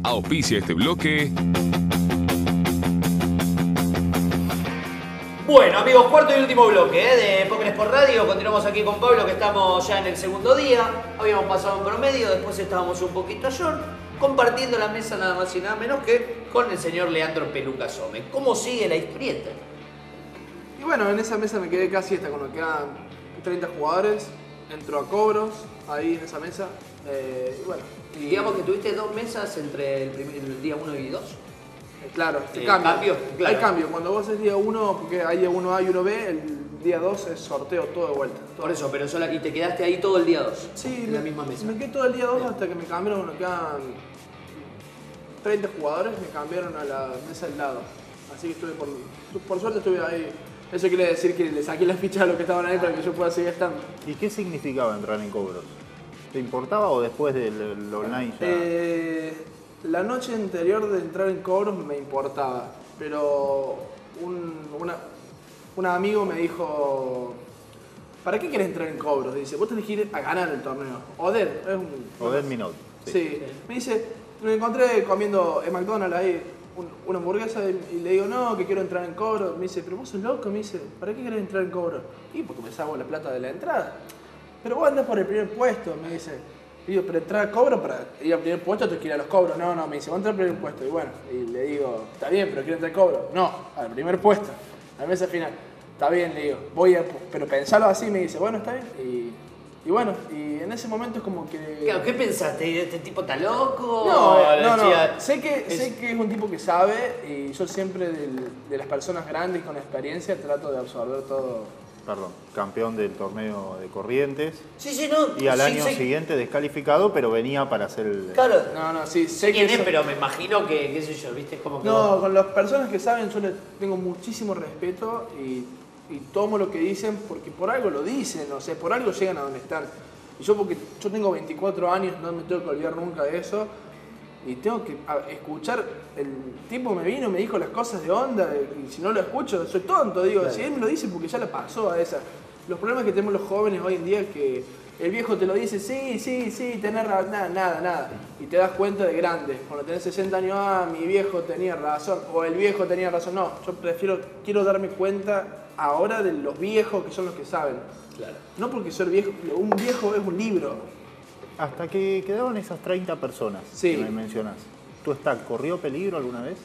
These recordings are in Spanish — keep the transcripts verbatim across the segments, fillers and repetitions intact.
Auspicia este bloque. Bueno, amigos, cuarto y último bloque ¿eh? de Poker Sport Radio. Continuamos aquí con Pablo, que estamos ya en el segundo día. Habíamos pasado en promedio, después estábamos un poquito short, compartiendo la mesa nada más y nada menos que con el señor Leandro Peluca Some. ¿Cómo sigue la historieta? Y bueno, en esa mesa me quedé casi hasta cuando quedan treinta jugadores. Entro a cobros, ahí en esa mesa. Eh, y bueno. Y digamos que tuviste dos mesas entre el, primer, el día uno y dos. Claro, Eh, cambio. cambio, claro. Hay cambio. Cuando vos es día uno, porque hay día uno A y uno B, el día dos es sorteo todo de vuelta. Todo. Por eso, pero sola, y te quedaste ahí todo el día dos. Sí, en me, la misma mesa. Me quedé todo el día dos hasta que me cambiaron, cuando quedan treinta jugadores, me cambiaron a la mesa del lado. Así que estuve por, por suerte estuve ahí. Eso quiere decir que le saqué las fichas a los que estaban ahí para que yo pueda seguir estando. ¿Y qué significaba entrar en cobros? ¿Te importaba o después del online ya? Eh, la noche anterior de entrar en cobros me importaba, pero un, una, un amigo me dijo, ¿para qué quieres entrar en cobros? Dice, vos tenés que ir a ganar el torneo. Oded, es un... Oded Minot. Sí. sí. Me dice, me encontré comiendo en McDonald's ahí un, una hamburguesa y, y le digo, no, que quiero entrar en cobros. Me dice, pero vos sos loco, me dice, ¿para qué querés entrar en cobros? Y porque me salgo la plata de la entrada. Pero vos andás por el primer puesto, me dice. Y digo, pero entrar a cobro para ir al primer puesto tengo que ir a los cobros. No, no, me dice, vos entrar al primer puesto. Y bueno, y le digo, está bien, pero quiero entrar a cobro. No, al primer puesto, a la mesa final. Está bien, le digo, voy a, pero pensalo así, me dice, bueno, está bien. Y, y bueno, y en ese momento es como que... Claro, ¿qué pensaste? ¿Este tipo está loco? No, no, no. Decía, Sé que, es... sé que es un tipo que sabe y yo siempre del, de las personas grandes con experiencia trato de absorber todo. Perdón, campeón del torneo de Corrientes. Sí, sí, no. Y al sí, año sí. siguiente descalificado, pero venía para hacer el... Claro. No, no, sí, sé sé quién que es, eso... pero me imagino que, qué sé yo, ¿viste? Es como que No, vos... con las personas que saben yo les tengo muchísimo respeto y, y tomo lo que dicen porque por algo lo dicen, o sea, por algo llegan a donde están. Y yo porque yo tengo veinticuatro años, no me tengo que olvidar nunca de eso. Y tengo que escuchar, el tipo me vino, me dijo las cosas de onda, y si no lo escucho, soy tonto, digo, claro. Si él me lo dice porque ya le pasó a esa. Los problemas que tenemos los jóvenes hoy en día es que el viejo te lo dice, sí, sí, sí, tenés razón, nada, nada, nada. Y te das cuenta de grande. Cuando tenés sesenta años, ah, mi viejo tenía razón, o el viejo tenía razón. No, yo prefiero, quiero darme cuenta ahora de los viejos que son los que saben. Claro. No porque ser viejo, un viejo es un libro. Hasta que quedaron esas treinta personas sí. que me mencionás. ¿Tu stack corrió peligro alguna vez?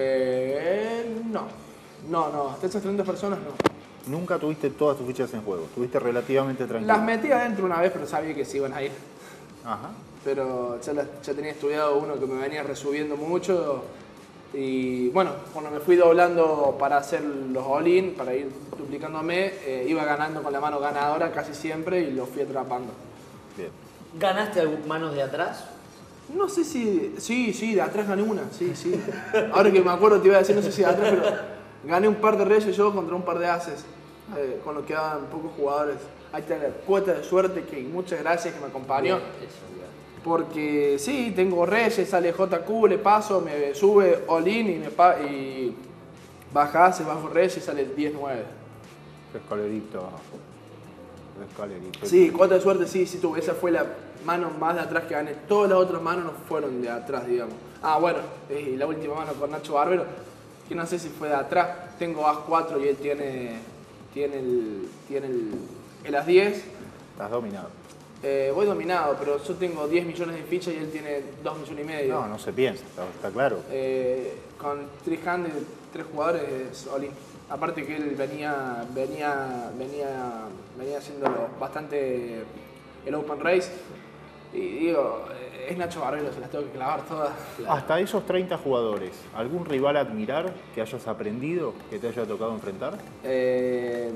Eh, no. No, no. Hasta esas treinta personas no. Nunca tuviste todas tus fichas en juego. Estuviste relativamente tranquilo. Las metí adentro una vez, pero sabía que se iban a ir. Ajá. Pero ya, las, ya tenía estudiado uno que me venía resubiendo mucho. Y bueno, cuando me fui doblando para hacer los all-in, para ir duplicándome, eh, iba ganando con la mano ganadora casi siempre y lo fui atrapando. Bien. ¿Ganaste manos de atrás? No sé si... Sí, sí, de atrás gané una, sí, sí. Ahora que me acuerdo te iba a decir, no sé si de atrás, pero gané un par de reyes yo contra un par de ases, eh, cuando quedaban pocos jugadores. Ahí está la cuota de suerte, que muchas gracias que me acompañó. Bien, eso, bien. Porque sí, tengo reyes, sale J Q, le paso, me sube all-in y, me pa y baja ases, bajo reyes, sale diez nueve. Escalerito. Escalerito. Sí, cuota de suerte, sí, sí tuve. Esa fue la mano más de atrás que gané. Todas las otras manos no fueron de atrás, digamos. Ah, bueno, y la última mano con Nacho Barbero, que no sé si fue de atrás. Tengo as cuatro y él tiene, tiene el, tiene el, el as diez. Estás dominado. Eh, voy dominado, pero yo tengo diez millones de fichas y él tiene dos millones y medio. No, no se piensa, está, está claro. Eh, con tres handed, tres jugadores es all-in. Aparte que él venía, venía, venía, venía haciendo bastante el Open Race. Y digo, es Nacho Barbero, se las tengo que clavar todas. Hasta esos treinta jugadores, ¿algún rival a admirar que hayas aprendido, que te haya tocado enfrentar? Eh,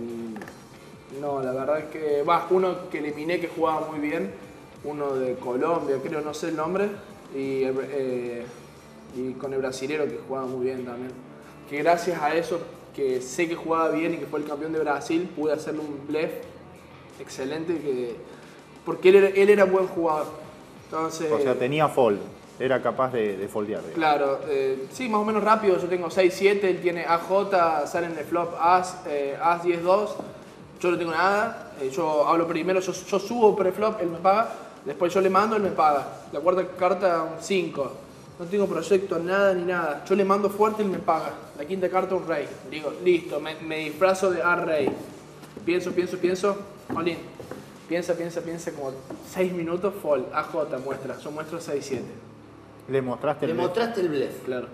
no, la verdad es que... Va, uno que eliminé que jugaba muy bien, uno de Colombia, creo, no sé el nombre, y, eh, y con el brasilero que jugaba muy bien también. Que gracias a eso, que sé que jugaba bien y que fue el campeón de Brasil, pude hacerle un bluff excelente, que, porque él era, él era buen jugador. Entonces, o sea, tenía fold, era capaz de, de foldear. Digamos. Claro, eh, sí, más o menos rápido. Yo tengo seis siete, él tiene A J, sale en el flop As, eh, As diez dos. Yo no tengo nada, eh, yo hablo primero, yo, yo subo preflop, él me paga, después yo le mando, él me paga. La cuarta carta un cinco. no tengo proyecto, nada ni nada. Yo le mando fuerte y él me paga. La quinta carta un rey. Digo, listo, me, me disfrazo de A rey. Pienso, pienso, pienso, all-in. Piensa, piensa, piensa, como seis minutos, fold. A J muestra, yo muestro seis siete. ¿Le mostraste Le el blef? mostraste el blef. Claro.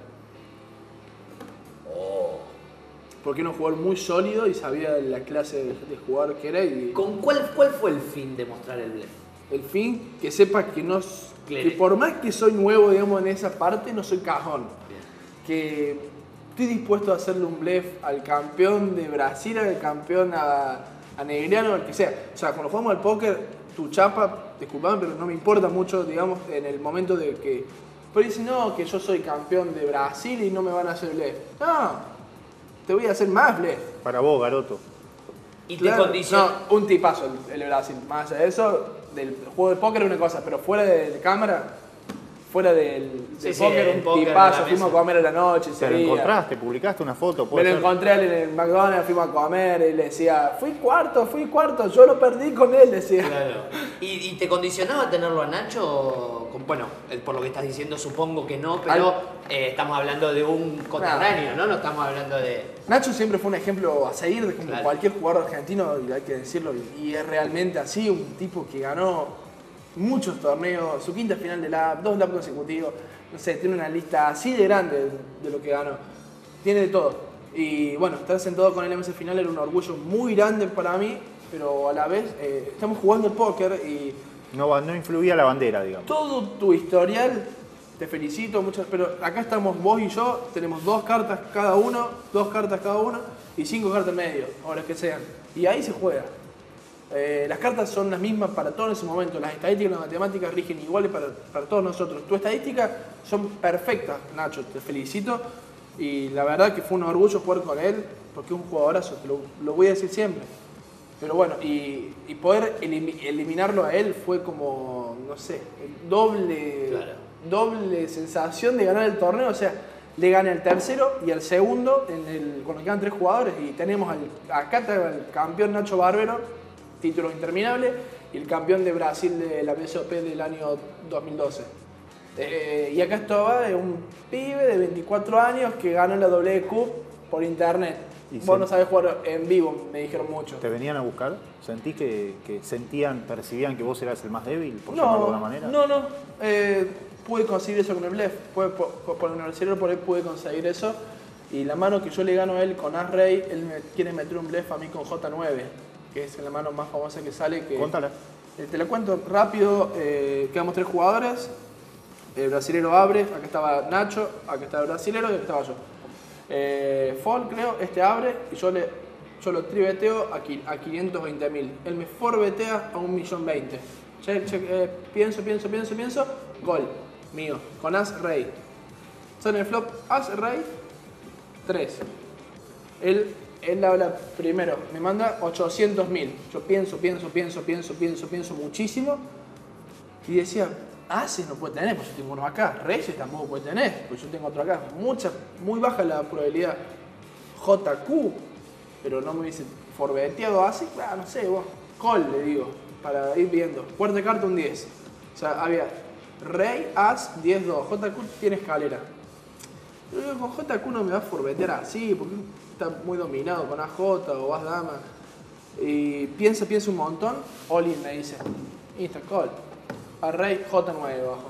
Oh. Porque era un jugador muy sólido y sabía la clase de, de jugador que era. Y ¿Con cuál, cuál fue el fin de mostrar el blef? el fin, que sepa que no, Claro. que por más que soy nuevo, digamos, en esa parte, no soy cajón. Bien. Que estoy dispuesto a hacerle un blef al campeón de Brasil, al campeón a, a Negriano, al que sea. O sea, cuando jugamos al póker, tu chapa, disculpame, pero no me importa mucho, digamos, en el momento de que... Pero dicen, no, que yo soy campeón de Brasil y no me van a hacer blef. No, te voy a hacer más blef. Para vos, Garoto. Y Claro, te condiciona. no, un tipazo el, el de Brasil. Más allá de eso, del juego de póker es una cosa, pero fuera de, de cámara, fuera del, del Sí, sí, póker, el un póker de tipazo. la Fuimos a mesa. comer a la noche, ¿Te lo ese día. encontraste? ¿Publicaste una foto? Me ¿Puede lo ser? encontré en el McDonald's, fuimos a comer y le decía, fui cuarto, fui cuarto, yo lo perdí con él, decía. Claro. ¿Y, y te condicionaba tenerlo a Nacho? Con- bueno, el- por lo que estás diciendo supongo que no, pero eh, estamos hablando de un contemporáneo, ¿no? No estamos hablando de... Nacho siempre fue un ejemplo a seguir de como Claro. cualquier jugador argentino, y hay que decirlo, y, y es realmente así, un tipo que ganó muchos torneos, su quinta final de la dos lap consecutivos, no sé, tiene una lista así de grande de, de lo que ganó, tiene de todo. Y bueno, estar sentado con él en esa final era un orgullo muy grande para mí, pero a la vez eh, estamos jugando el póker y No, va- no influía la bandera, digamos. todo tu historial, te felicito, muchas, pero acá estamos vos y yo, tenemos dos cartas cada uno, dos cartas cada uno y cinco cartas en medio, o las que sean. Y ahí se juega. Eh, las cartas son las mismas para todos en ese momento, las estadísticas y las matemáticas rigen iguales para, para todos nosotros. Tus estadísticas son perfectas, Nacho, te felicito. Y la verdad que fue un orgullo jugar con él, porque es un jugadorazo, te lo, lo voy a decir siempre. Pero bueno, y, y poder elimi- eliminarlo a él fue como, no sé, doble, Claro. doble sensación de ganar el torneo. O sea, le gané al tercero y al segundo en el, cuando quedan tres jugadores. Y tenemos al, acá está el campeón Nacho Barbero, título interminable, y el campeón de Brasil de la B S O P del año dos mil doce. Eh, y acá estaba eh, un pibe de veinticuatro años que ganó la W Cup por internet. Y Vos se- no sabés jugar en vivo, me dijeron mucho. ¿Te venían a buscar? ¿Sentís que, que sentían, percibían que vos eras el más débil, por llamarlo de No, alguna manera? no, no. Eh, pude conseguir eso con el blef. Pude- por, por, por el universitario por ahí pude conseguir eso. Y la mano que yo le gano a él con As Rey, él me quiere meter un blef a mí con J nueve, que es la mano más famosa que sale. Que, Contala. Eh, te la cuento rápido. Eh, quedamos tres jugadores. El brasilero abre, acá estaba Nacho, acá estaba el brasilero y acá estaba yo. Eh, Fall, creo, este abre y yo, le, yo lo tribeteo a, qui- a quinientos veinte mil. Él me forbetea a un millón veinte. Check, check, eh, pienso, pienso, pienso, pienso. Gol, mío, con As Rey. Sale el flop As Rey, tres. Él, él habla primero, me manda ochocientos mil. Yo pienso, pienso, pienso, pienso, pienso, pienso muchísimo. Y decía, Ases no puede tener, pues yo tengo uno acá. Reyes tampoco puede tener, pues yo tengo otro acá. Mucha, muy baja la probabilidad. J Q, pero no me hubiese forbeteado así, claro, no sé, vos. Call, le digo, para ir viendo. Cuarta carta, un diez. O sea, había Rey, As, diez, dos. J Q tiene escalera. Yo digo, con J Q no me va a forbetear así, porque está muy dominado con A J o As Dama. Y piensa, piensa un montón. All-in me dice, Insta call. A Rey J nueve abajo.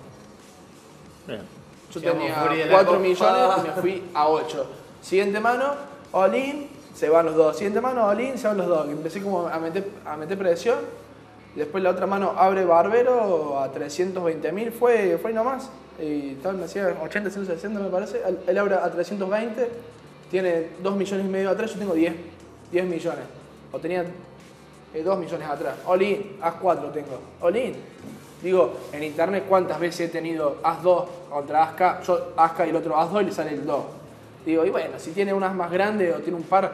Bien. Yo Llegamos tenía fuera de la cuatro copa. millones y me fui a ocho. Siguiente mano, all-in, se van los dos. Siguiente mano, all-in, se van los dos. Empecé como a meter, a meter presión. Después la otra mano abre Barbero a trescientos veinte mil, fue, fue nomás. Y tal, me hacía ochenta, ciento sesenta me parece. Él, él abre a trescientos veinte, tiene dos millones y medio atrás, yo tengo diez, diez millones. O tenía eh, dos millones atrás. All-in, As cuatro tengo. All-in. Digo, en internet cuántas veces he tenido As dos contra As K, yo As K y el otro As dos y le sale el dos. Digo, y bueno, si tiene un As más grande o tiene un par,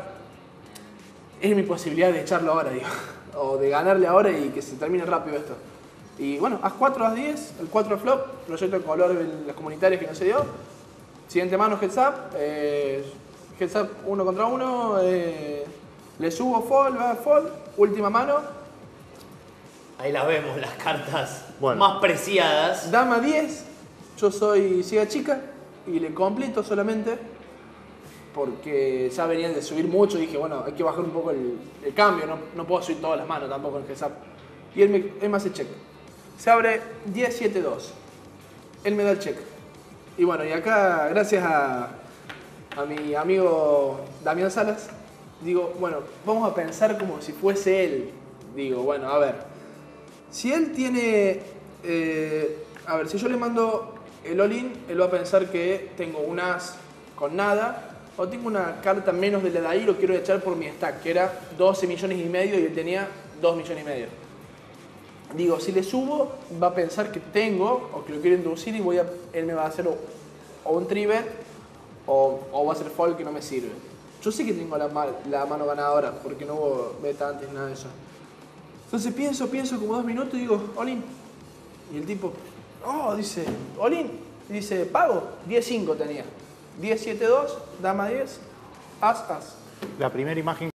es mi posibilidad de echarlo ahora, digo. O de ganarle ahora y que se termine rápido esto. Y bueno, As cuatro, As diez, el cuatro flop, proyecto de color en las comunitarias que no se dio. Siguiente mano, heads up, eh, heads up uno contra uno, eh, le subo fall, va fall, última mano. Ahí las vemos, las cartas Bueno. más preciadas. Dama diez, Yo soy ciega chica y le completo solamente porque ya venían de subir mucho y dije, bueno, hay que bajar un poco el, el cambio, no, no puedo subir todas las manos tampoco en el heads up. Y él me, él me hace check. Se abre diez siete dos. Él me da el check. Y bueno, y acá, gracias a, a mi amigo Damián Salas, digo, bueno, vamos a pensar como si fuese él. Digo, bueno, a ver, si él tiene, eh, a ver, si yo le mando el all-in, él va a pensar que tengo un as con nada, o tengo una carta menos de la de ahí, lo quiero echar por mi stack, que era doce millones y medio y él tenía dos millones y medio. Digo, si le subo, va a pensar que tengo, o que lo quiero inducir y voy a, él me va a hacer o, o un tribet, o, o va a hacer fold que no me sirve. Yo sé que tengo la, la mano ganadora, porque no hubo beta antes, nada de eso. Entonces pienso, pienso como dos minutos y digo, all-in. Y el tipo, oh, dice, all-in. Dice, pago, diez cinco tenía. diez siete dos, dama diez, as, as. La primera imagen